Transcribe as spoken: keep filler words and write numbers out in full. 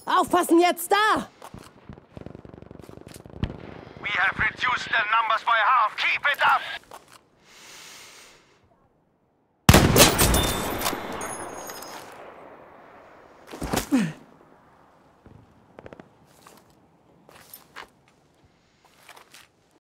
Aufpassen jetzt da! We have reduced their numbers by half. Keep it up!